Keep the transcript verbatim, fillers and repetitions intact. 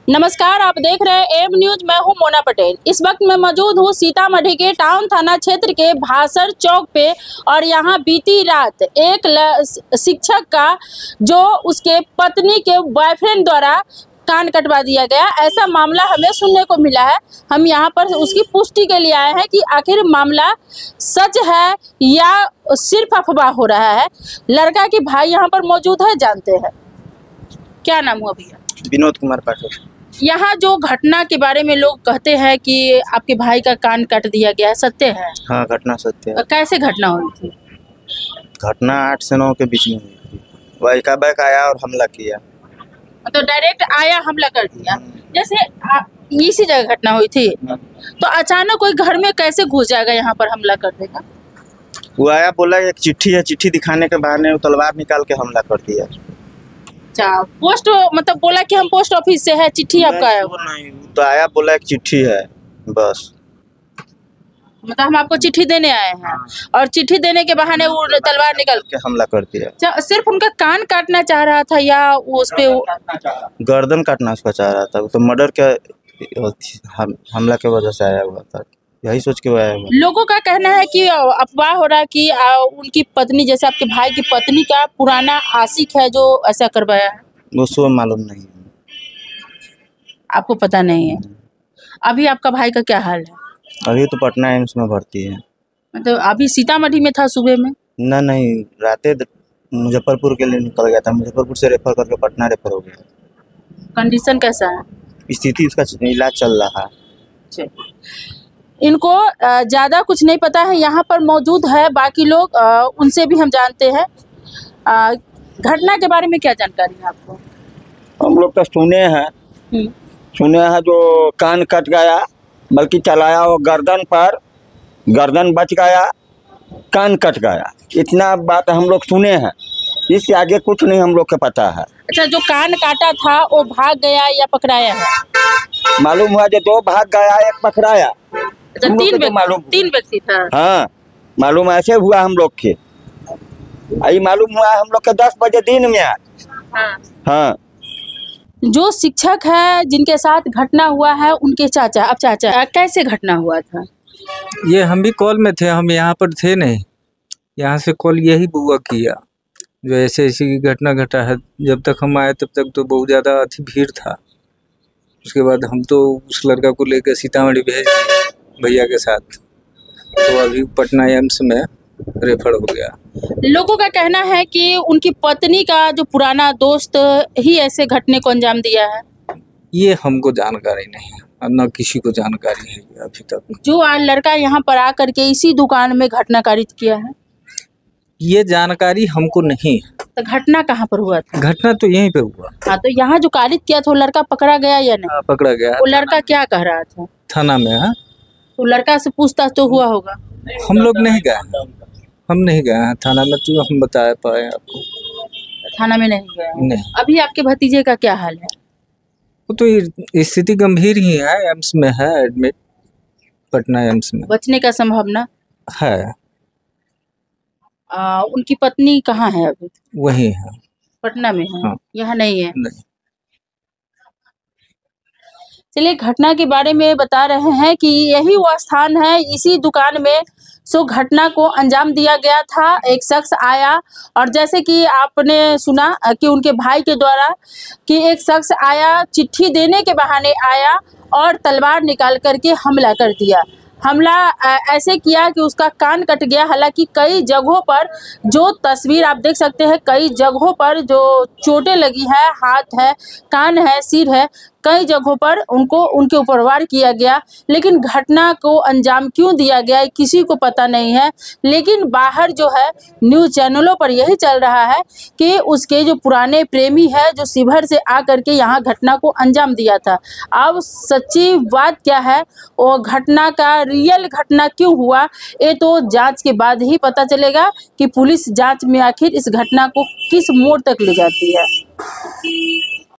नमस्कार, आप देख रहे हैं एम न्यूज। मैं हूं मोना पटेल। इस वक्त मैं मौजूद हूं सीतामढ़ी के टाउन थाना क्षेत्र के भासर चौक पे और यहां बीती रात एक शिक्षक का जो उसके पत्नी के बॉयफ्रेंड द्वारा कान कटवा दिया गया, ऐसा मामला हमें सुनने को मिला है। हम यहां पर उसकी पुष्टि के लिए आए हैं कि आखिर मामला सच है या सिर्फ अफवाह हो रहा है। लड़का के भाई यहां पर मौजूद है, जानते हैं। क्या नाम हुआ भैया? विनोद कुमार पाठक। यहाँ जो घटना के बारे में लोग कहते हैं कि आपके भाई का कान काट दिया गया है, सत्य है? हाँ, घटना सत्य है। कैसे घटना हुई थी? घटना आठ से नौ के बीच में हुई थी। वह एकाएक आया और हमला किया। तो डायरेक्ट आया, हमला कर दिया। जैसे आ, इसी जगह घटना हुई थी, तो अचानक कोई घर में कैसे घुस जाएगा यहाँ पर हमला कर देगा? वो आया, बोला एक चिट्ठी है, चिट्ठी दिखाने के बहाने वो तलवार निकाल के हमला कर दिया। अच्छा, पोस्ट मतलब बोला कि हम पोस्ट ऑफिस से है, चिट्ठी आपका आया? नहीं, तो आया, बोला एक चिट्ठी है, बस। मतलब हम आपको चिट्ठी देने आए हैं और चिट्ठी देने के बहाने वो तलवार निकाल के हमला कर दिया। सिर्फ उनका कान काटना चाह रहा था या वो उस पे वो... गर्दन काटना उसका चाह रहा था। वो तो मर्डर के हम, हमला के वजह से आया हुआ था, यही सोच के वो आया हुआ। लोगों का कहना है कि अफवाह हो रहा है कि आ, उनकी पत्नी, जैसे आपके भाई की पत्नी का पुराना आशिक है जो ऐसा करवाया है। वो सो मालूम नहीं, आपको पता नहीं है। अभी आपका भाई का क्या हाल है? अभी तो पटना एम्स में भर्ती है। मतलब अभी सीतामढ़ी में था सुबह में? ना नहीं, राते मुजफ्फरपुर के लिए निकल गया था। मुजफ्फरपुर से रेफर करके पटना रेफर हो गया। कंडीशन कैसा है? स्थिति उसका इलाज चल रहा है। इनको ज़्यादा कुछ नहीं पता है, यहाँ पर मौजूद है बाकी लोग, उनसे भी हम जानते हैं। घटना के बारे में क्या जानकारी है आपको? हम लोग तो सुने हैं सुने हैं जो कान कट गया, बल्कि चलाया वो गर्दन पर, गर्दन बच गया, कान कट गया, इतना बात हम लोग सुने हैं। इससे आगे कुछ नहीं हम लोग को पता है। अच्छा, जो कान काटा था वो भाग गया या पकड़ाया है? मालूम हुआ जो दो भाग गया, एक पकड़ाया। अच्छा, तीन व्यक्ति मालूम तीन व्यक्ति था। हाँ, मालूम ऐसे हुआ हम लोग के। आई मालूम हुआ हम लोग के दस बजे दिन में आज। हाँ। हाँ। जो शिक्षक है जिनके साथ घटना हुआ है उनके चाचा, अब चाचा, कैसे घटना हुआ था? ये हम भी कॉल में थे, हम यहाँ पर थे नहीं। यहाँ से कॉल यही बुआ किया जो ऐसे ऐसी घटना घटा है। जब तक हम आए तब तक तो बहुत ज़्यादा अति भीड़ था। उसके बाद हम तो उस लड़का को लेकर सीतामढ़ी भेज दिए भैया के साथ, तो अभी पटना एम्स में रेफर हो गया। लोगों का कहना है कि उनकी पत्नी का जो पुराना दोस्त ही ऐसे घटने को अंजाम दिया है। ये हमको जानकारी नहीं है, न किसी को जानकारी है अभी तक। जो आज लड़का यहाँ पर आकर के इसी दुकान में घटना कारित किया है, ये जानकारी हमको नहीं है। तो घटना कहाँ पर हुआ था? घटना तो यहीं पे हुआ। हाँ, तो यहाँ जो कारित किया था वो लड़का पकड़ा गया या नहीं? हाँ, पकड़ा गया। वो लड़का क्या कह रहा था? थाना में। हाँ, तो लड़का से पूछताछ तो हुआ होगा? हम लोग नहीं गए, हम नहीं गए हैं थाना में, तो हम बता पाए आपको। थाना में नहीं गए? नहीं। अभी आपके भतीजे का क्या हाल है? वो तो स्थिति गंभीर ही है, एम्स में है एडमिट, पटना एम्स में। बचने का संभावना है? आ, उनकी पत्नी कहाँ है अभी? वही है, पटना में है। हाँ। यहाँ नहीं है? नहीं। चलिए, घटना के बारे में बता रहे हैं कि यही वो स्थान है, इसी दुकान में सो घटना को अंजाम दिया गया था। एक शख्स आया और जैसे कि आपने सुना कि उनके भाई के द्वारा कि एक शख्स आया, चिट्ठी देने के बहाने आया और तलवार निकाल करके हमला कर दिया। हमला ऐसे किया कि उसका कान कट गया। हालांकि कई जगहों पर जो तस्वीर आप देख सकते हैं, कई जगहों पर जो चोटें लगी है, हाथ है, कान है, सिर है, कई जगहों पर उनको उनके ऊपर वार किया गया। लेकिन घटना को अंजाम क्यों दिया गया किसी को पता नहीं है। लेकिन बाहर जो है न्यूज़ चैनलों पर यही चल रहा है कि उसके जो पुराने प्रेमी है जो शिवहर से आकर के यहाँ घटना को अंजाम दिया था। अब सच्ची बात क्या है, वो घटना का रियल घटना क्यों हुआ, ये तो जांच के बाद ही पता चलेगा कि पुलिस जांच में आखिर इस घटना को किस मोड़ तक ले जाती है।